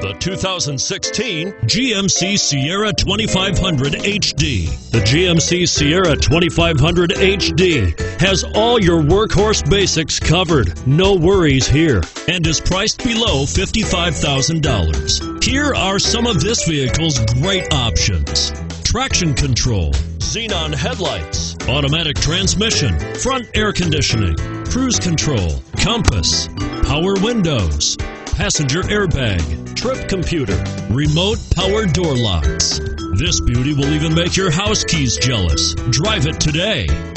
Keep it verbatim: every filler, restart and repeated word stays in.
The two thousand sixteen G M C Sierra twenty-five hundred H D. The G M C Sierra twenty-five hundred H D has all your workhorse basics covered. No worries here, and is priced below fifty-five thousand dollars. Here are some of this vehicle's great options: traction control, xenon headlights, automatic transmission, front air conditioning, cruise control, compass, power windows, passenger airbag, trip computer, remote power door locks. This beauty will even make your house keys jealous. Drive it today.